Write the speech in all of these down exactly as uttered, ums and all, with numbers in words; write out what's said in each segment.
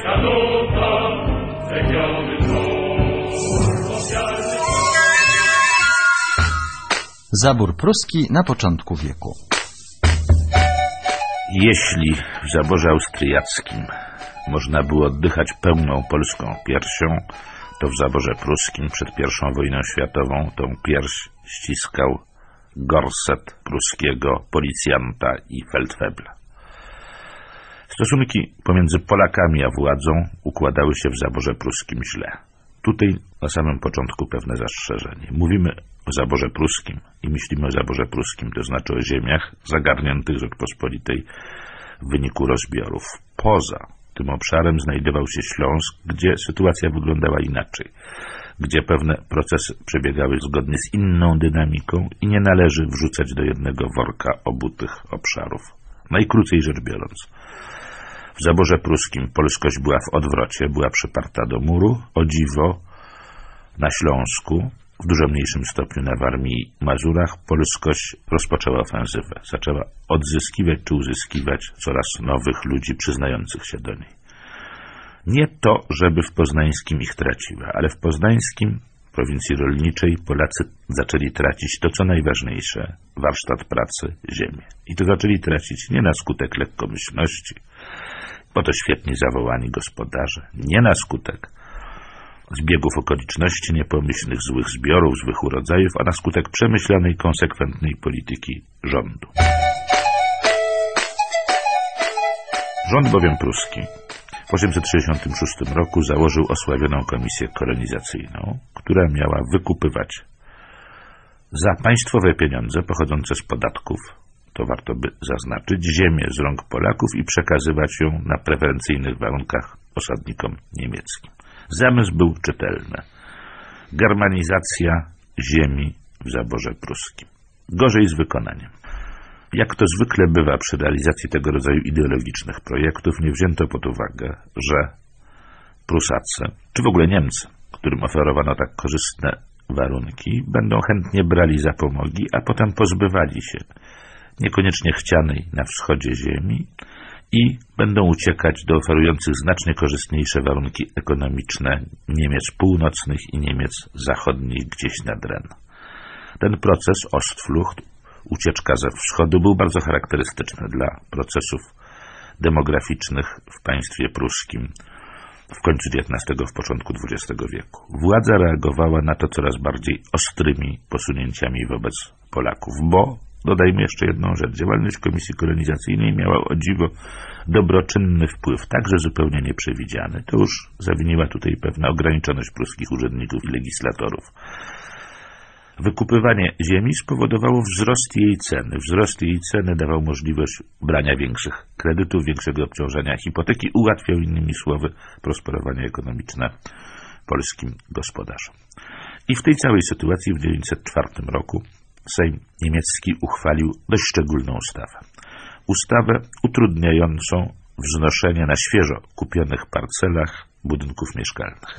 Zabór pruski na początku wieku. Jeśli w zaborze austriackim można było oddychać pełną polską piersią, to w zaborze pruskim przed pierwszą wojną światową tą pierś ściskał gorset pruskiego policjanta i feldwebla. Stosunki pomiędzy Polakami a władzą układały się w zaborze pruskim źle. Tutaj na samym początku pewne zastrzeżenie. Mówimy o zaborze pruskim i myślimy o zaborze pruskim, to znaczy o ziemiach zagarniętych Rzeczpospolitej w wyniku rozbiorów. Poza tym obszarem znajdował się Śląsk, gdzie sytuacja wyglądała inaczej, gdzie pewne procesy przebiegały zgodnie z inną dynamiką i nie należy wrzucać do jednego worka obu tych obszarów. Najkrócej rzecz biorąc, w zaborze pruskim polskość była w odwrocie, była przyparta do muru. O dziwo na Śląsku, w dużo mniejszym stopniu na Warmii i Mazurach, polskość rozpoczęła ofensywę. Zaczęła odzyskiwać czy uzyskiwać coraz nowych ludzi przyznających się do niej. Nie to, żeby w poznańskim ich traciła, ale w poznańskim, prowincji rolniczej, Polacy zaczęli tracić to, co najważniejsze, warsztat pracy, ziemię. I to zaczęli tracić nie na skutek lekkomyślności, bo to świetnie zawołani gospodarze, nie na skutek zbiegów okoliczności, niepomyślnych złych zbiorów, złych urodzajów, a na skutek przemyślanej, konsekwentnej polityki rządu. Rząd bowiem pruski w tysiąc osiemset sześćdziesiątym szóstym roku założył osławioną komisję kolonizacyjną, która miała wykupywać za państwowe pieniądze pochodzące z podatków, to warto by zaznaczyć, ziemię z rąk Polaków i przekazywać ją na preferencyjnych warunkach osadnikom niemieckim. Zamysł był czytelny. Germanizacja ziemi w zaborze pruskim. Gorzej z wykonaniem. Jak to zwykle bywa przy realizacji tego rodzaju ideologicznych projektów, nie wzięto pod uwagę, że Prusacy, czy w ogóle Niemcy, którym oferowano tak korzystne warunki, będą chętnie brali zapomogi, a potem pozbywali się niekoniecznie chcianej na wschodzie ziemi i będą uciekać do oferujących znacznie korzystniejsze warunki ekonomiczne Niemiec północnych i Niemiec zachodnich gdzieś nad Ren. Ten proces Ostflucht, ucieczka ze wschodu, był bardzo charakterystyczny dla procesów demograficznych w państwie pruskim w końcu dziewiętnastego, w początku dwudziestego wieku. Władza reagowała na to coraz bardziej ostrymi posunięciami wobec Polaków, bo dodajmy jeszcze jedną rzecz. Działalność Komisji Kolonizacyjnej miała o dziwo dobroczynny wpływ, także zupełnie nieprzewidziany. To już zawiniła tutaj pewna ograniczoność pruskich urzędników i legislatorów. Wykupywanie ziemi spowodowało wzrost jej ceny. Wzrost jej ceny dawał możliwość brania większych kredytów, większego obciążenia hipoteki, ułatwiał innymi słowy prosperowanie ekonomiczne polskim gospodarzom. I w tej całej sytuacji w tysiąc dziewięćset czwartym roku Sejm niemiecki uchwalił dość szczególną ustawę. Ustawę utrudniającą wznoszenie na świeżo kupionych parcelach budynków mieszkalnych.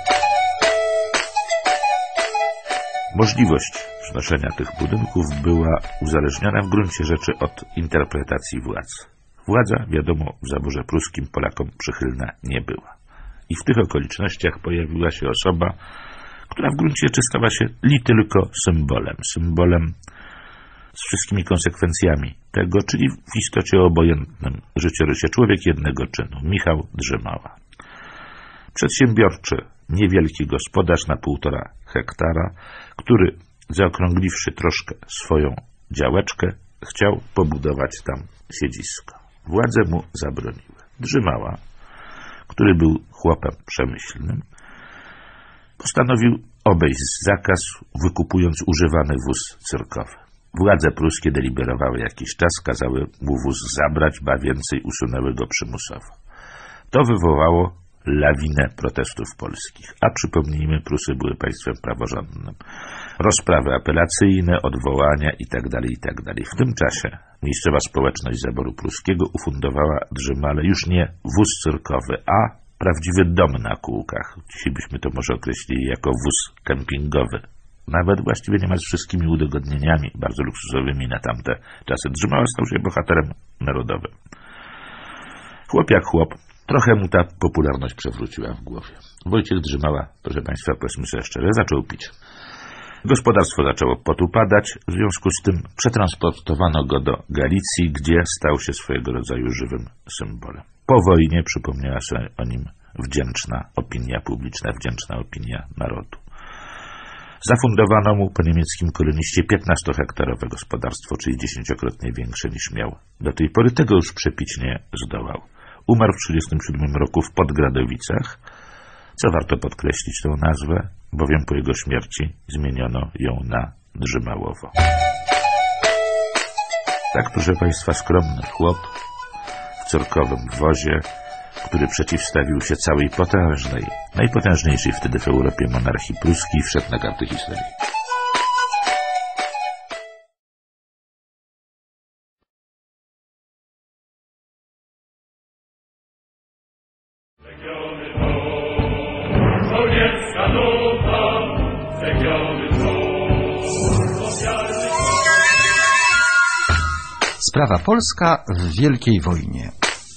Możliwość wznoszenia tych budynków była uzależniona w gruncie rzeczy od interpretacji władz. Władza, wiadomo, w zaborze pruskim Polakom przychylna nie była. I w tych okolicznościach pojawiła się osoba, która w gruncie rzeczy stała się li tylko symbolem. Symbolem z wszystkimi konsekwencjami tego, czyli w istocie obojętnym życiorysie. Człowiek jednego czynu. Michał Drzymała. Przedsiębiorczy, niewielki gospodarz na półtora hektara, który, zaokrągliwszy troszkę swoją działeczkę, chciał pobudować tam siedzisko. Władze mu zabroniły. Drzymała, który był chłopem przemyślnym, postanowił obejść zakaz, wykupując używany wóz cyrkowy. Władze pruskie deliberowały jakiś czas, kazały mu wóz zabrać, ba więcej, usunęły go przymusowo. To wywołało lawinę protestów polskich, a przypomnijmy, Prusy były państwem praworządnym. Rozprawy apelacyjne, odwołania itd., itd. W tym czasie miejscowa społeczność zaboru pruskiego ufundowała Drzymale już nie wóz cyrkowy, a prawdziwy dom na kółkach. Dzisiaj byśmy to może określili jako wóz kempingowy. Nawet właściwie niemal z wszystkimi udogodnieniami bardzo luksusowymi na tamte czasy. Drzymała stał się bohaterem narodowym. Chłop jak chłop Trochę mu ta popularność przewróciła w głowie. Wojciech Drzymała, proszę państwa, powiedzmy sobie szczerze, zaczął pić. Gospodarstwo zaczęło potupadać, w związku z tym przetransportowano go do Galicji, gdzie stał się swojego rodzaju żywym symbolem. Po wojnie przypomniała sobie o nim wdzięczna opinia publiczna, wdzięczna opinia narodu. Zafundowano mu po niemieckim koloniście piętnastohektarowe gospodarstwo, czyli dziesięciokrotnie większe niż miał do tej pory. Tego już przepić nie zdołał. Umarł w tysiąc dziewięćset trzydziestym siódmym roku w Podgradowicach, co warto podkreślić tę nazwę, bowiem po jego śmierci zmieniono ją na Drzymałowo. Tak, proszę państwa, skromny chłop w córkowym wozie, który przeciwstawił się całej potężnej, najpotężniejszej wtedy w Europie monarchii pruskiej, wszedł na karty historii. Sprawa polska w Wielkiej Wojnie.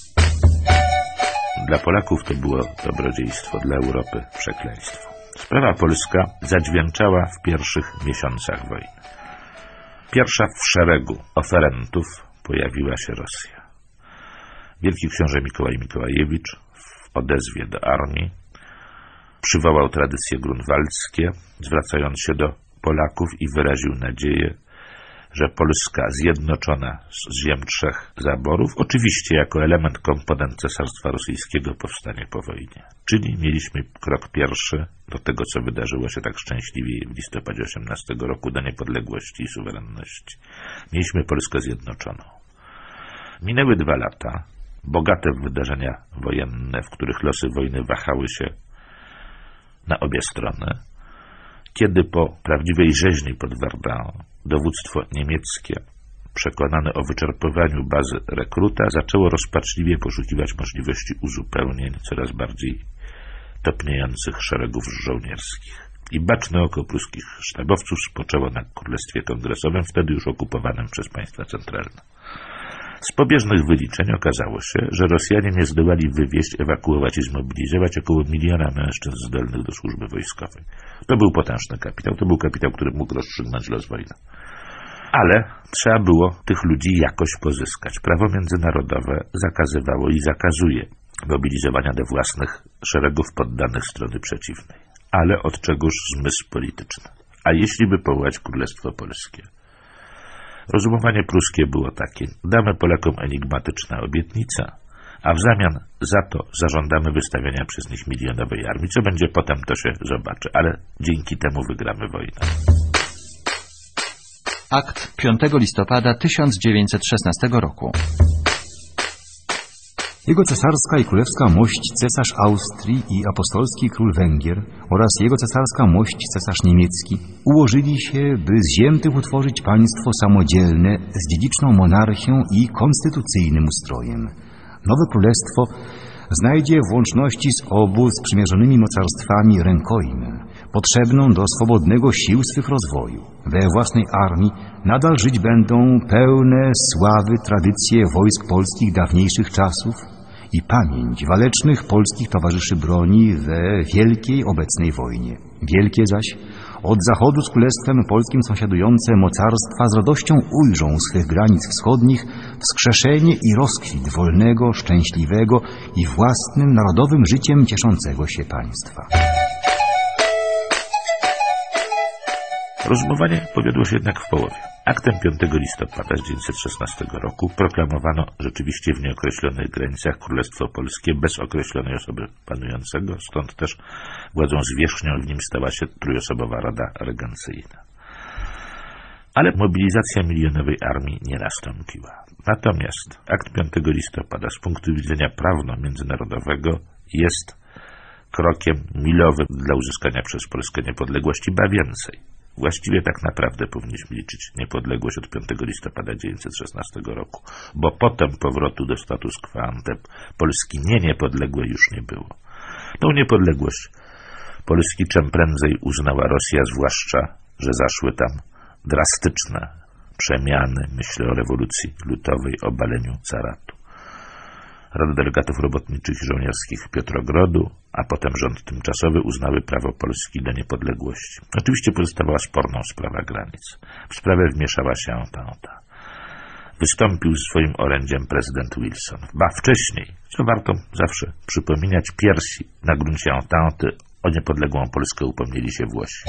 Dla Polaków to było dobrodziejstwo, dla Europy przekleństwo. Sprawa polska zadźwięczała w pierwszych miesiącach wojny. Pierwsza w szeregu oferentów pojawiła się Rosja. Wielki książę Mikołaj Mikołajewicz w odezwie do armii przywołał tradycje grunwaldzkie, zwracając się do Polaków i wyraził nadzieję, że Polska zjednoczona z ziem trzech zaborów, oczywiście jako element komponent Cesarstwa Rosyjskiego, powstanie po wojnie. Czyli mieliśmy krok pierwszy do tego, co wydarzyło się tak szczęśliwie w listopadzie osiemnastego roku, do niepodległości i suwerenności. Mieliśmy Polskę zjednoczoną. Minęły dwa lata, bogate w wydarzenia wojenne, w których losy wojny wahały się na obie strony, kiedy po prawdziwej rzeźni pod Verdun dowództwo niemieckie, przekonane o wyczerpywaniu bazy rekruta, zaczęło rozpaczliwie poszukiwać możliwości uzupełnień coraz bardziej topniejących szeregów żołnierskich. I baczne oko pruskich sztabowców spoczęło na Królestwie Kongresowym, wtedy już okupowanym przez państwa centralne. Z pobieżnych wyliczeń okazało się, że Rosjanie nie zdołali wywieźć, ewakuować i zmobilizować około miliona mężczyzn zdolnych do służby wojskowej. To był potężny kapitał, to był kapitał, który mógł rozstrzygnąć los wojny. Ale trzeba było tych ludzi jakoś pozyskać. Prawo międzynarodowe zakazywało i zakazuje mobilizowania do własnych szeregów poddanych strony przeciwnej. Ale od czegoż zmysł polityczny? A jeśli by powołać Królestwo Polskie? Rozumowanie pruskie było takie: damy Polakom enigmatyczna obietnica, a w zamian za to zażądamy wystawienia przez nich milionowej armii. Co będzie potem, to się zobaczy, ale dzięki temu wygramy wojnę. Akt piątego listopada tysiąc dziewięćset szesnastego roku. Jego cesarska i królewska mość cesarz Austrii i apostolski król Węgier oraz jego cesarska mość cesarz niemiecki ułożyli się, by z ziem tych utworzyć państwo samodzielne z dziedziczną monarchią i konstytucyjnym ustrojem. Nowe królestwo znajdzie w łączności z obu sprzymierzonymi mocarstwami rękojmię, potrzebną do swobodnego sił swych rozwoju. We własnej armii nadal żyć będą pełne sławy tradycje wojsk polskich dawniejszych czasów i pamięć walecznych polskich towarzyszy broni we wielkiej obecnej wojnie. Wielkie zaś, od zachodu z Królestwem Polskim sąsiadujące mocarstwa z radością ujrzą swych granic wschodnich wskrzeszenie i rozkwit wolnego, szczęśliwego i własnym narodowym życiem cieszącego się państwa. Rozumowanie powiodło się jednak w połowie. Aktem piątego listopada tysiąc dziewięćset szesnastego roku proklamowano rzeczywiście w nieokreślonych granicach Królestwo Polskie bez określonej osoby panującego, stąd też władzą zwierzchnią w nim stała się trójosobowa Rada Regencyjna. Ale mobilizacja milionowej armii nie nastąpiła. Natomiast akt piątego listopada z punktu widzenia prawno-międzynarodowego jest krokiem milowym dla uzyskania przez Polskę niepodległości, ba więcej. Właściwie tak naprawdę powinniśmy liczyć niepodległość od piątego listopada tysiąc dziewięćset szesnastego roku, bo potem powrotu do status quo ante Polski nie niepodległej już nie było. Tą niepodległość Polski czym prędzej uznała Rosja, zwłaszcza że zaszły tam drastyczne przemiany, myślę o rewolucji lutowej, obaleniu caratu. Rada Delegatów Robotniczych i Żołnierskich Piotrogrodu, a potem rząd tymczasowy uznały prawo Polski do niepodległości. Oczywiście pozostawała sporną sprawa granic. W sprawę wmieszała się Entente. Wystąpił z swoim orędziem prezydent Wilson. Ba wcześniej, co warto zawsze przypominać, pierwsi na gruncie Entente o niepodległą Polskę upomnieli się Włosi.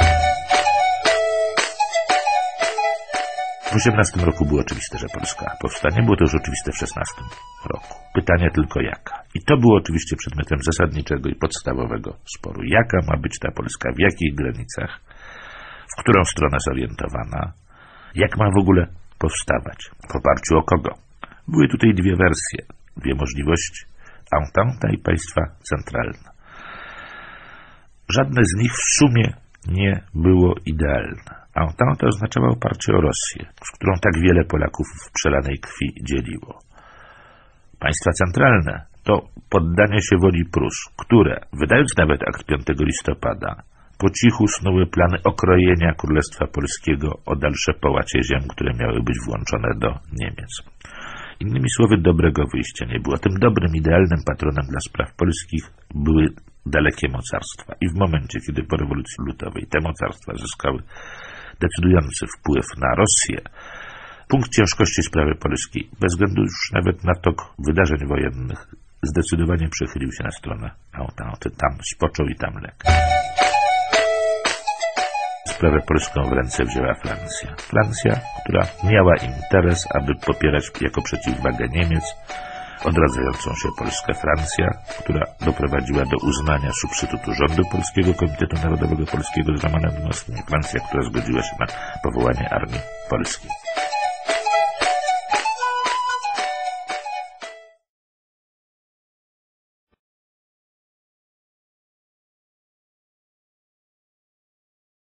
W osiemnastym roku było oczywiste, że Polska powstanie. Było to już oczywiste w szesnastym roku. Pytanie tylko jaka. I to było oczywiście przedmiotem zasadniczego i podstawowego sporu. Jaka ma być ta Polska? W jakich granicach? W którą stronę zorientowana? Jak ma w ogóle powstawać? W oparciu o kogo? Były tutaj dwie wersje, dwie możliwości. Entente i państwa centralne. Żadne z nich w sumie nie było idealne. Entente oznaczała oparcie o Rosję, z którą tak wiele Polaków w przelanej krwi dzieliło. Państwa centralne to poddanie się woli Prus, które, wydając nawet akt piątego listopada, po cichu snuły plany okrojenia Królestwa Polskiego o dalsze połacie ziem, które miały być włączone do Niemiec. Innymi słowy, dobrego wyjścia nie było. Tym dobrym, idealnym patronem dla spraw polskich były dalekie mocarstwa. I w momencie, kiedy po rewolucji lutowej te mocarstwa zyskały decydujący wpływ na Rosję, punkt ciężkości sprawy polskiej, bez względu już nawet na tok wydarzeń wojennych, zdecydowanie przechylił się na stronę Entente. Tam spoczął i tam legł. Sprawę polską w ręce wzięła Francja. Francja, która miała interes, aby popierać jako przeciwwagę Niemiec odradzającą się Polskę. Francja, która doprowadziła do uznania substytutu rządu polskiego, Komitetu Narodowego Polskiego z Romanem Dmowskim. Francja, która zgodziła się na powołanie armii polskiej.